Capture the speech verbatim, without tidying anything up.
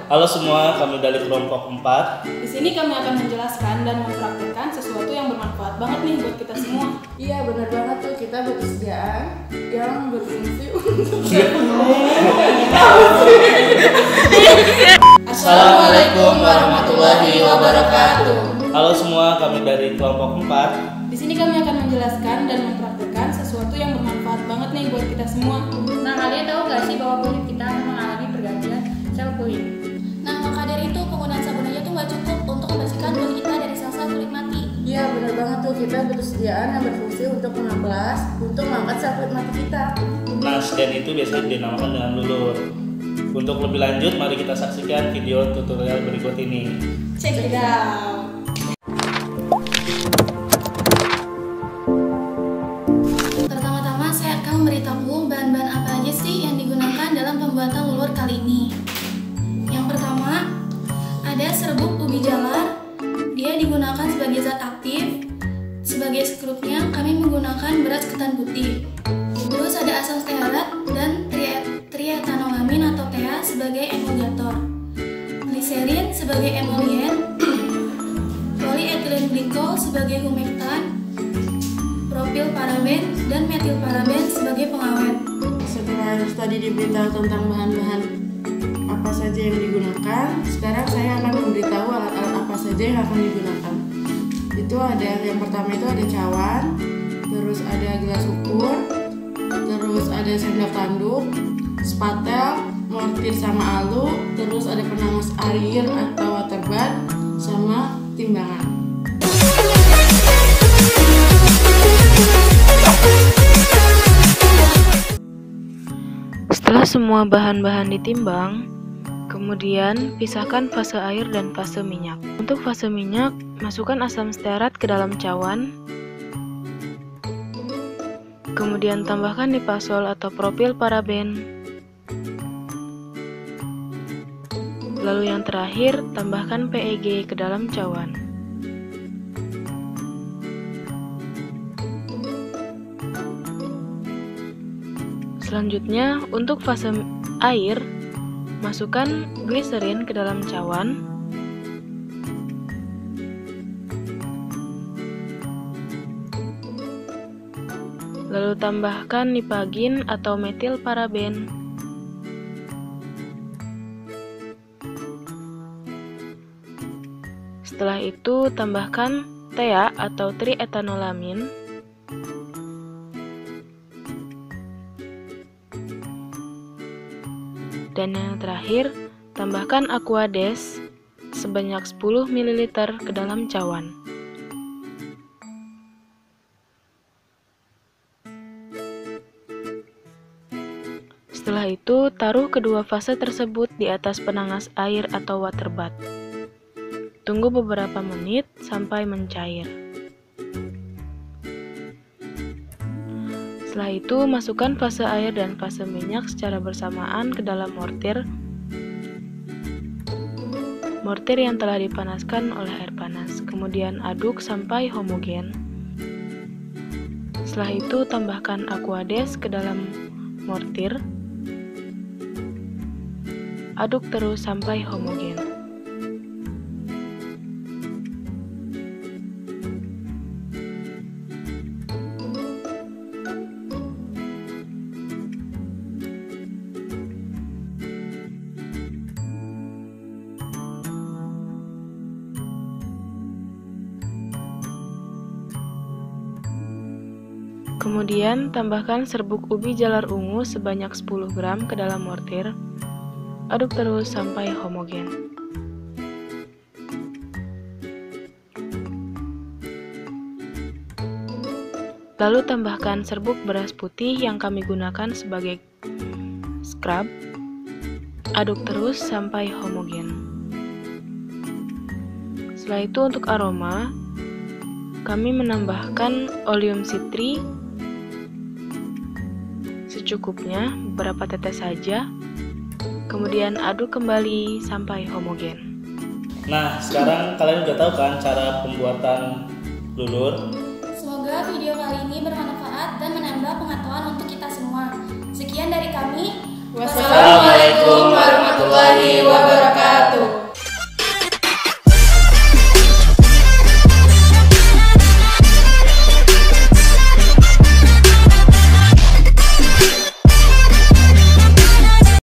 Halo semua, kami dari kelompok empat. Di sini kami akan menjelaskan dan mempraktikkan sesuatu yang bermanfaat banget nih buat kita semua. Iya benar banget tuh, kita berkesediaan yang berfungsi untuk Assalamualaikum warahmatullahi wabarakatuh. Halo semua, kami dari kelompok empat. Di sini kami akan menjelaskan dan mempraktikkan sesuatu yang bermanfaat banget nih buat kita semua. Nah, kalian tahu nggak sih bahwa kulit kita mengalami pergantian sel kulit? Nah, maka dari itu penggunaan sabun aja tuh nggak cukup untuk membersihkan kulit kita dari sel-sel kulit mati. Iya benar banget tuh, kita berkesediaan yang berfungsi untuk mengamplas, untuk mengangkat sel kulit mati kita. Nah, scan itu biasanya dinamakan dengan lulur. Untuk lebih lanjut, mari kita saksikan video tutorial berikut ini. Check it out. Pertama-tama saya akan memberitahu bahan-bahan apa aja sih yang digunakan dalam pembuatan lulur kali ini. Yang pertama, ada serbuk ubi jalar. Dia digunakan sebagai zat aktif. Sebagai skrupnya, kami menggunakan beras ketan putih. Terus ada asam stearat dan trietanolamin atau T H sebagai emulgator, gliserin sebagai emolien, polyethylene glycol sebagai humektan, propilparaben dan metilparaben sebagai pengawet. Setelah tadi diberitahu tentang bahan-bahan apa saja yang digunakan, sekarang saya akan memberitahu alat-alat apa saja yang akan digunakan. Itu ada, yang pertama itu ada cawan, terus ada gelas ukur, terus ada sendok tanduk, spatel, mortir sama alu, terus ada penangas air atau waterbath, sama timbangan. Setelah semua bahan-bahan ditimbang, kemudian pisahkan fase air dan fase minyak. Untuk fase minyak, masukkan asam stearat ke dalam cawan. Kemudian tambahkan nipasol atau propilparaben. Lalu yang terakhir, tambahkan P E G ke dalam cawan. Selanjutnya, untuk fase air, masukkan gliserin ke dalam cawan. Lalu tambahkan nipagin atau metilparaben. Setelah itu tambahkan T A atau trietanolamine. Dan yang terakhir, tambahkan Aquades sebanyak sepuluh mililiter ke dalam cawan. Setelah itu, taruh kedua fase tersebut di atas penangas air atau waterbath. Tunggu beberapa menit sampai mencair. Setelah itu, masukkan fase air dan fase minyak secara bersamaan ke dalam mortir. Mortir yang telah dipanaskan oleh air panas. Kemudian aduk sampai homogen. Setelah itu, tambahkan Aquades ke dalam mortir. Aduk terus sampai homogen. Kemudian, tambahkan serbuk ubi jalar ungu sebanyak sepuluh gram ke dalam mortir. Aduk terus sampai homogen. Lalu tambahkan serbuk beras putih yang kami gunakan sebagai scrub. Aduk terus sampai homogen. Setelah itu untuk aroma, kami menambahkan oleum citri secukupnya, beberapa tetes saja. Kemudian aduk kembali sampai homogen. Nah, sekarang kalian udah tahu kan cara pembuatan lulur? Semoga video kali ini bermanfaat dan menambah pengetahuan untuk kita semua. Sekian dari kami. Wassalamualaikum warahmatullahi wabarakatuh.